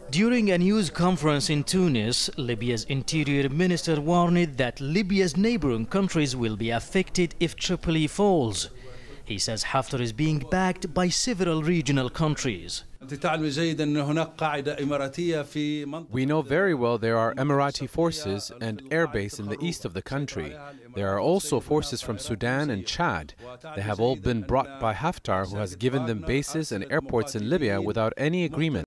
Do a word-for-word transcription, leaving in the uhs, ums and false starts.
During a news conference in Tunis, Libya's interior minister warned that Libya's neighboring countries will be affected if Tripoli falls. He says Haftar is being backed by several regional countries. We know very well there are Emirati forces and airbase in the east of the country. There are also forces from Sudan and Chad. They have all been brought by Haftar, who has given them bases and airports in Libya without any agreement.